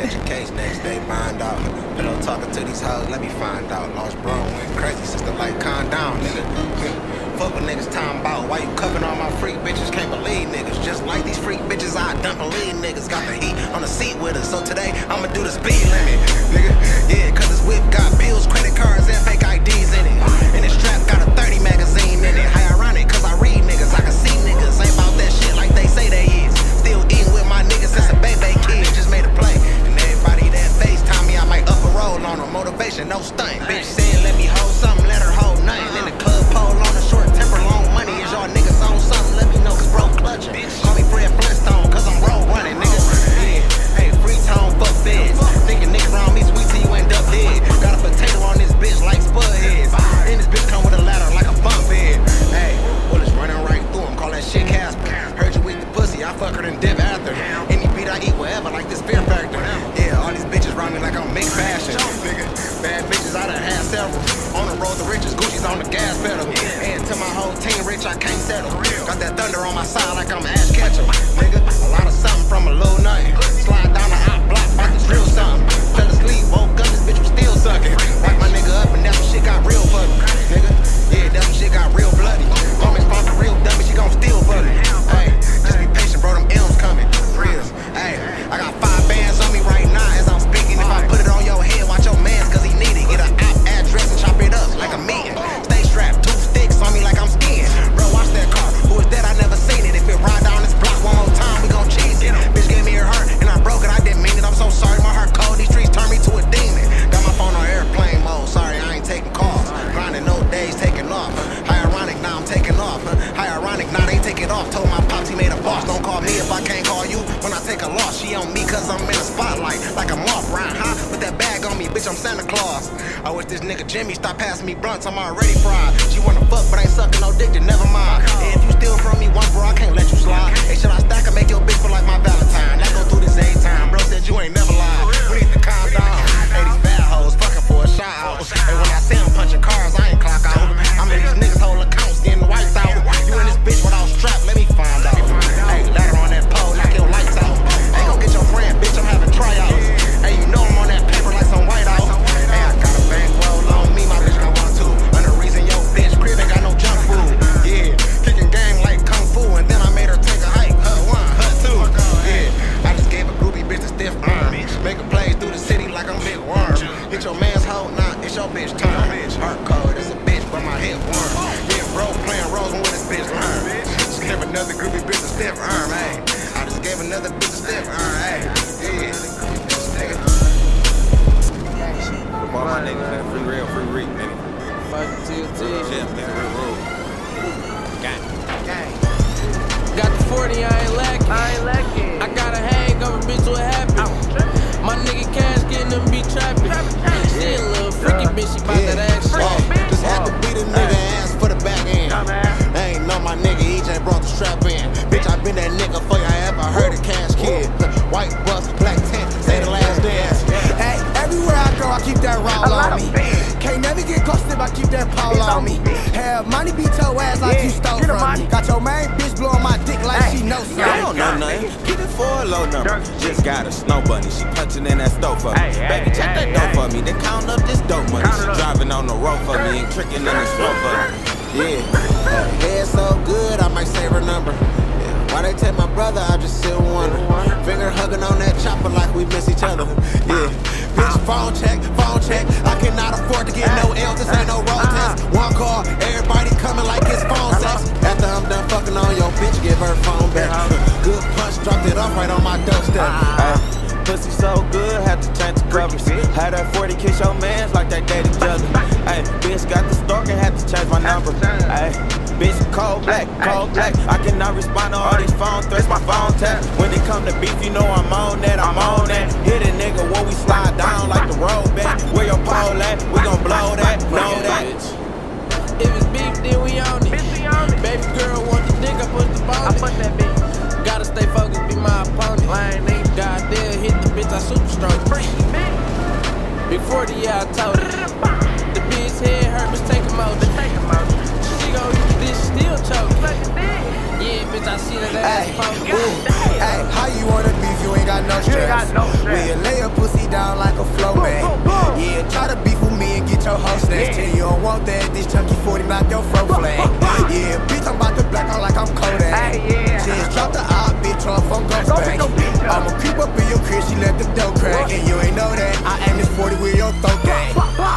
Catch a case next day, find out. Pillow talking to these hoes, let me find out. Lost bro, went crazy, sister like calm down, nigga. Fuck what niggas talking about. Why you cuffing all my freak bitches? Can't believe niggas. Just like these freak bitches, I don't believe niggas. Got the heat on the seat with us. So today, I'ma do the speed limit, nigga. Yeah, cause this whip got bills, credit cards, and fake IDs in it. And this strap got a 30 magazine in it. How ironic, cause I read niggas. I can see niggas. Ain't about that shit like they say they is. Still eating with my niggas since a baby kid. Just made a play. And everybody that FaceTime me, I might up a roll on them. Motivation, no stunt. Bitch said, let me hold something, let her hold nothing. In the club pole on a short temper, long money. Is y'all niggas on something? Let me know, cause bro clutching. Call me Fred Flintstone, cause I'm roll running, nigga. Yeah, hey, free tone, fuck feds. Thinking niggas around me sweet till you end up dead. Got a potato on this bitch like spud heads. And this bitch come with a ladder like a bump head. Hey, bullets running right through him, call that shit Casper. Heard you with the pussy, I fuck her and dip after. Any beat I eat wherever, like this Fear Factor. Yeah, all these bitches around me like I'm mixed fashion. Nigga, bad bitches, I done had several. On the road to riches, Gucci's on the gas pedal. And to my whole team rich, I can't settle. Got that thunder on my side like I'm Ash Ketchum. Nigga, a lot of something from a little nothing. Slide down the hot block, about to drill something. Fell asleep, woke up, this bitch was still sucking. Whack my nigga up and that's when shit got real funny. Nigga, yeah, that's when shit got real bloody. Homies found the real dummy, she gon' steal buddy. Hey, just be patient, bro, them M's coming. Real. Hey, I got 5 bands on me right now as I'm speaking. If I put it on your head, watch your mans, cause he need it. Get an app address and chop it up like a meeting. Stay strapped, 2 sticks on me like I'm skiing. Bro, watch that car. Who is that? I never seen it. If it ride down this block one more time, we gon' cheese it. Bitch gave me her heart and I broke it. I didn't mean it. I'm so sorry, my heart cold. These streets turned me to a demon. Got my phone on airplane mode. Sorry, I ain't taking calls. Grinding no days, taking off. How ironic, now I'm taking off. How ironic, now they take it off. Told my pops he made a boss. Don't call me if I can't call you. When I take a loss, she on me cause I'm in the spotlight. Like I'm off, Ryan, huh? With that bag on me, bitch, I'm Santa Claus. I wish this nigga Jimmy stop passing me blunts. I'm already fried. She wanna fuck, but ain't sucking no dick, then never mind. And if you steal from me once, bro, I can't let you slide. Hey, should I stack or make your bitch feel like my Valentine? I go through this every time. Bro said you ain't never lied. We need to calm down. Hey, these bad hoes fucking for a shot out. Hey, when I see them punching cars, I ain't clock out. I'm in these niggas whole accounts getting wiped out. You in this bitch without strap, let me find out. Hey, ladder on that pole, knock your lights out. Hey, go get your friend, bitch, I'm having tryouts. Hey, you know I'm on that paper like some white out. Hey, I got a bankroll on me, my bitch gon' want to. Another reason your bitch crib ain't got no junk food. Yeah, kicking game like Kung Fu, and then I made her take a hike. Hut 1, hut 2. Yeah, I just gave a groupie bitch a stiff arm. Making plays through the city like I'm Big Worm. Hit your man's hoe, nah, it's your bitch turn. Heart cold, it's a bitch, but my head warm. Yeah, bro, playing roles when this bitch learn. Just gave another groupie bitch a stiff arm, ayy. I just gave another bitch a stiff arm, ayy. Yeah, nigga. All my niggas, man, free real, free reek, nigga. Fuck TLT. Shit, nigga, real rule. Gang. Got the 40, I ain't lacking. I got a hangover, bitch, what happened? My nigga Cash getting them be trapping. She a little freaky bitch, she bout that action. Just had to beat a nigga ass for the back end. I ain't know my nigga EJ brought the strap in. Bitch, I been that nigga for you, I ever heard a Cash Kid. White bus, black tent, say the last dance. Hey, everywhere I go, I keep that raw on me. Can't never get caught if I keep that pole on me. Have money beat your ass like you stole from me. Got your main bitch blowing my dick like she knows something. I don't know nothing. Keep it for a low number. Just got a snow bunny. She punching in that stove for me. Baby, check that dope for me. Then count up this dope money. She driving on the road for me and tricking in the smoke for me. Yeah. Head so good, I might save her number. Why they take my brother, I just still wonder. Finger hugging on that chopper like we miss each other. Yeah. Bitch, phone check. I cannot afford to get no L, this ain't no road test. One call, everybody coming like it's phone sex. After I'm done fucking on your bitch, give her phone back. Good punch, dropped it off right on my doorstep. Pussy so good, had to change the covers. Had that 40 kiss your mans like they dated each other. Ay, bitch got the stalking, had to change my number. Ay, bitch cold black. I cannot respond to all these phone threats, my phone tap. When it come to beef, you know I'm on that. Hit a nigga where we slide down like the road back. Where your pole at? We gon' blow that, know that. If it's beef, then we on it. Baby girl want the dick, I push the bone. Gotta stay focused, be my opponent. Goddamn, hit the bitch, I super strong. Big 40, yeah, I told her. The bitch head hurt, bitch, take him out. She gon' use this, still choking. Yeah, bitch, I see that ass poking. Hey, how you wanna beef? You ain't got no stress. We a layup. want that. This chunky 40 knock your fro flag. Yeah, bitch, I'm about to black out like I'm Kodak. Just drop the op, bitch, off on guns back. I'ma creep up in your crib, she let the dough crack. And you ain't know that, I aim this 40 with your throat gang.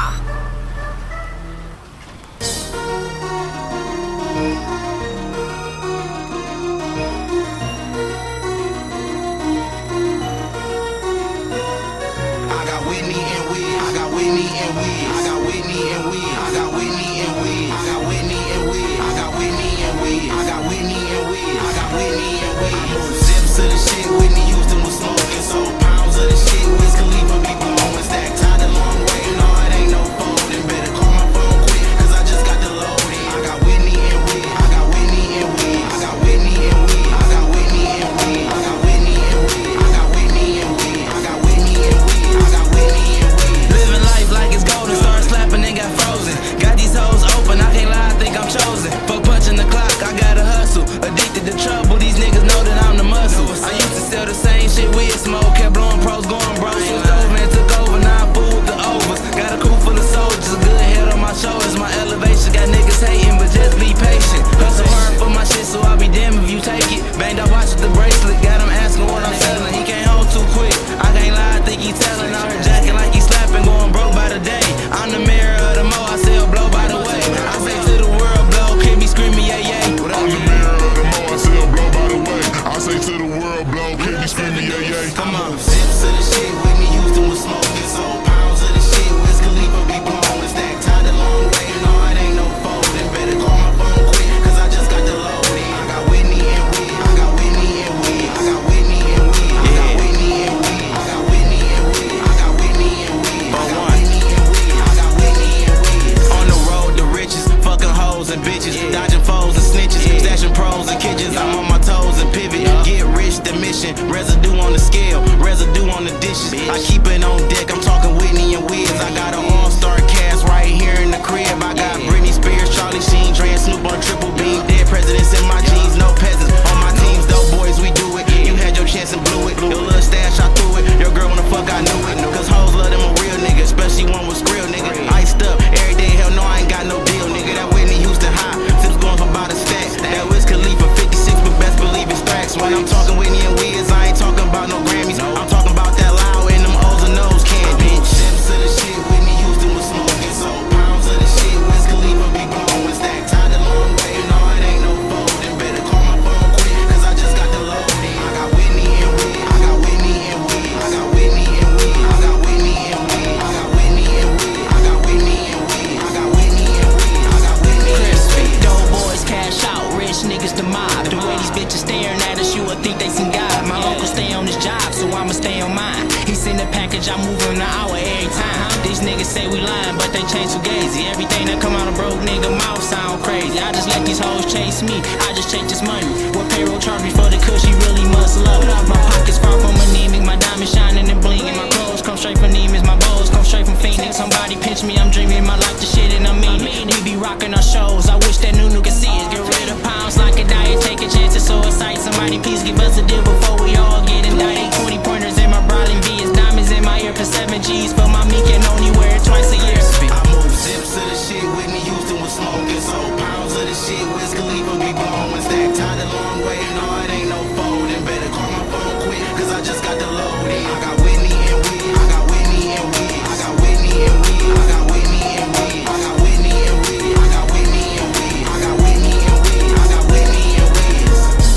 Zips of the shit, Whitney Houston was smoking. So pounds of the shit, Wiz Khalifa be blowing. Stack tied a long way, no, it ain't no folding. Better call my phone quick, cause I just got the load in. I got Whitney and weed, I got Whitney and weed, I got Whitney and weed, I got Whitney and weed, I got Whitney and weed, I got Whitney and weed, I got Whitney and weed, I got Whitney and weed. Living life like it's golden, started slapping and got frozen. Got these hoes open, I can't lie, I think I'm chosen. Fuck punching the clock, I gotta hustle. Addicted to trouble, these niggas know that I'm the muscle. I used to sell the same shit we'd smoke, kept blowing pros, going bro. Switched over and took over, now I fool with the overs. Got a crew full of soldiers, a good head on my shoulders. My elevation got niggas hating, but just be patient. Hustle hard for my shit, so I'll be damned if you take it. Banged up watch with the bracelet, got him asking what I'm selling. He can't hold too quick, I can't lie, I think he telling. Out here jacking like he slapping, going broke by the day. I'm the mayor of the mo, I sell blow by the way. I say to the world, blow, kid be screaming, yeah, yeah. I'm the mayor of the mo, I sell blow by the way. I say to the world, blow, kid be screaming, yeah, yeah. Come on. Zips of the shit, Whitney Houston was smoking. So pounds of the shit, Wiz Khalifa be blowing. Stack tied a long way, no, it ain't no folding. Better call my phone quick, cause I just got the load in. I got Whitney and weed, I got Whitney and weed, I got Whitney and weed, I got Whitney and weed, I got Whitney and weed, I got Whitney and weed, I got Whitney and weed, I got Whitney and weed. On the road to riches, fucking hoes and bitches, dodging foes and snitches, stashing pros and kitchens. I'm on my toes and pivot, get rich the mission, residue on the scale, residue on the dishes. I keep it on deck, I'm talking Whitney and Wiz. I got an all-star cast right here in the crib. I got Britney Spears, Charlie Sheen, Dre and Snoop on triple beam. Dead presidents in my jeans, no peasants on my teams. Dope boys, we do it. You had your chance and blew it. Your little stash, I threw it. Your girl wanna fuck, I knew it. Cause hoes love them a real nigga, especially one with skrill, nigga. Iced up every day, hell no, I ain't got no deal, nigga. That Whitney Houston high, since going from about a stack. That Wiz Khalifa 56, but best believe it's stacks. When I'm talking Whitney and Wiz, I ain't talking about no Grammys. I'm talking about that loud and them O's and O's can, bitch. Zips of the shit, Whitney Houston was smoking. So pounds of the shit, Wiz Khalifa be blowing. Stack tied a long way, no, it ain't no folding. Better call my phone quick, cause I just got the load in. I got Whitney and weed, I got Whitney and weed, I got Whitney and weed, I got Whitney and weed, I got Whitney and weed, I got Whitney and weed, I got Whitney and weed, I got Whitney and weed. Dope boys cash out, rich niggas the mob. The way these bitches staring at us, you would think they seen God. My uncle stay on his job, so I'ma stay on mine. He send a package, I move him an hour every time. These niggas say we lying, but they change too gazy. Everything that come out of broke nigga mouth sound crazy. I just let these hoes chase me, I just chase this money. What payroll charge me for the kush, he really must love it. My pockets far from anemic, my diamonds shining and blinging. My clothes come straight from Nemus, my bows come straight from Phoenix. Somebody pinch me, I'm dreaming my life, the shit and I mean it. We be rocking our shows, I wish that Nunu could see it. Get rid of pounds like a diet, taking chances, so excited. Somebody please give us a deal before we all get indicted. 20 pointers in my Brawlin' V's, diamonds in my ear for 7 G's. For my meek and only wear it twice a year. I move zips of the shit, Whitney Houston was smoking. So pounds of the shit, Wiz Khalifa be blowing. Stack tied a long way, no, it ain't no folding. Better call my phone quick, cause I just got the load in. I got Whitney and weed, I got Whitney and weed, I got Whitney and weed, I got Whitney and weed, I got Whitney and weed, I got Whitney and weed, I got Whitney and weed, I got Whitney and weed.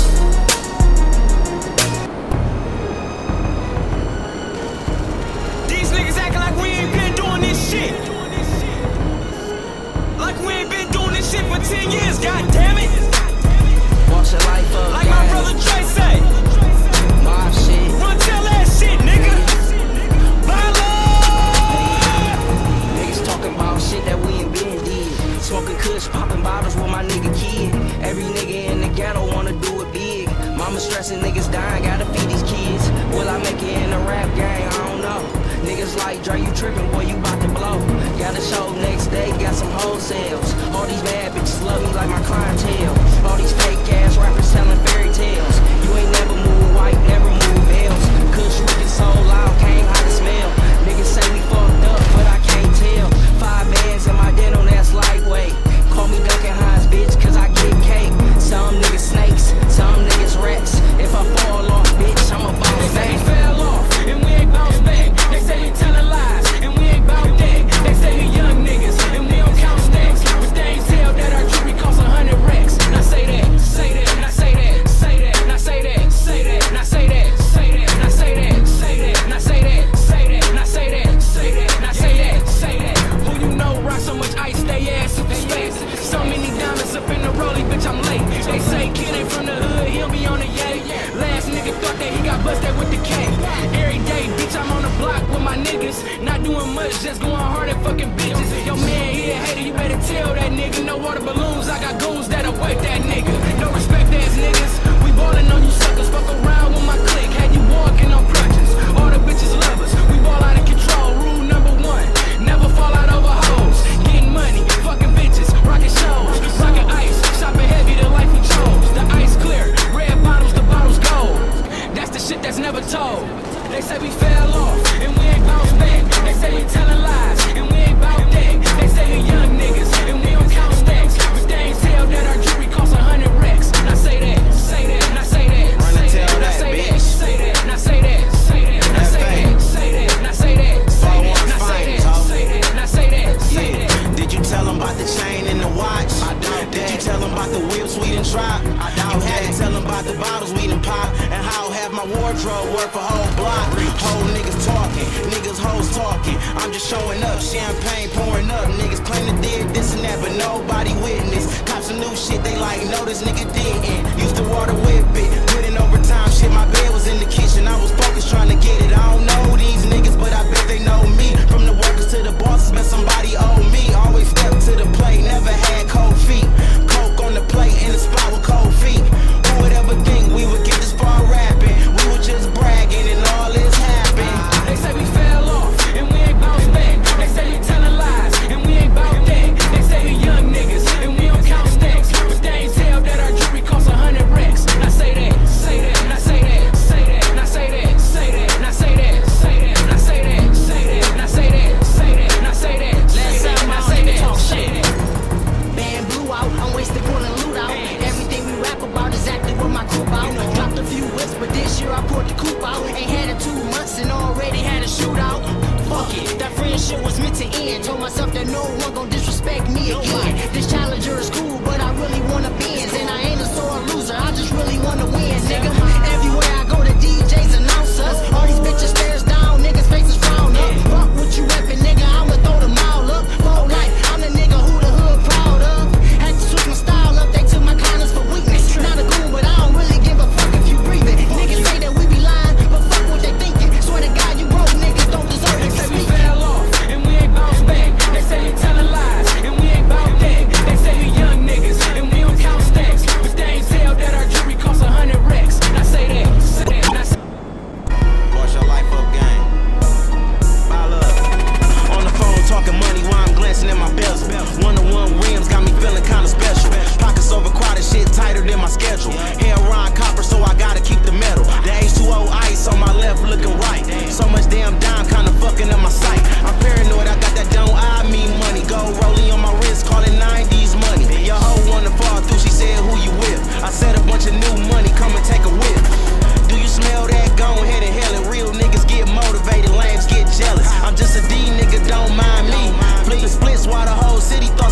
These niggas acting like we ain't been doing this shit. Like we ain't been doing this shit for 10 years, god damn it. Wash your life up, like my brother Trey say. Mob shit. Run tell that shit, nigga. Niggas talking about shit that we ain't been did. Smoking kush, popping bottles with my nigga kid. Every nigga in the ghetto wanna do it big. Mama stressing, niggas dying, gotta feed these kids. Will I make it in the rap gang? I don't know. Niggas like Dre, you tripping, boy, you bout to blow. Got a show next day, got some wholesales. All these bad bitches love me like my clientele. All these fake ass rappers telling fairy tales. You ain't never move white, never move bells. Kush looking so loud, can't hide the smell. Niggas say we fucked up, but I can't tell. 5 bands in my denim, that's like watch? Did you tell them about the whips we done tried? You had to tell them about the bottles we done pop, and how have my wardrobe worth a whole block. Whole niggas talking, niggas hoes talking. I'm just showing up, champagne pouring up. Niggas claim to did this and that, but nobody witness. Cops some new shit, they like, no, this nigga didn't. Used to water whip it, put in overtime shit. My bed was in the kitchen, I was focused trying to get it. I don't know these niggas, but I bet they know me. From the workers to the bosses, man, somebody owe me. Always step to the plate, never had cold feet. Coke on the plate in the spot with cold feet. Who would ever think we would get this far rapping? We were just bragging and all this happened. They say we fell off and we ain't bounced back. They say we telling lies and we ain't bout that. They say we young niggas and we don't count stacks. But they ain't tell that our jewelry costs 100 racks. Now say that, say that, now say that, say that, now say that, say that, now say that, say that, now say that, say that, now say that, say that, now say that. Last time I say that, talk shit. Band blew out, I'm wasted pulling loot out. Everything we rap about is acting with my coupe out. Dropped a few whips, but this year I poured the coupe out. Ain't had it 2 months and already had a shootout. Fuck it, that friendship was meant to end. Told myself that no one gon' disrespect me again. This challenger is cool, but I really wanna Benz. And I ain't a sore loser, I just really wanna win, nigga. Everywhere I go, the DJs announce us. All these bitches stares down, niggas faces frown up. Fuck what you reppin', nigga, I'ma throw them all up. Whole life, I'm the nigga who the hood proud of. Had to switch my style up, they took my kindness for weakness. Not a goon, but I don't really give a fuck if you breathe it. Niggas say that we be lying, but fuck what they thinking. Swear to God, you broke niggas don't deserve They to say we speak. fell off and we ain't bounced back. They say we telling lies and we ain't bout that. They say we young niggas and we don't count stacks. But they ain't tell that our jewelry costs 100 racks. Now say that, say that, now say Wash your life up, gang. Ball up. On the phone talking money while I'm glancing at my bezel. One-on-one rims got me feeling kinda special. Pockets overcrowded, shit tighter than my schedule. Hair Ron copper, so I gotta keep the metal. The H2O ice on my left looking right. So much damn dime kinda fucking up my sight. I'm paranoid, I got that don't I mean money. Gold rolling on my wrist, call it 90s money. Your hoe wanna fall through, she said who you with. I said a bunch of new money, come and take a whip. Do you smell that? Go ahead and hell it. Real niggas get motivated, lames get jealous. I'm just a D nigga, don't mind me. Flipping splits while the whole city thought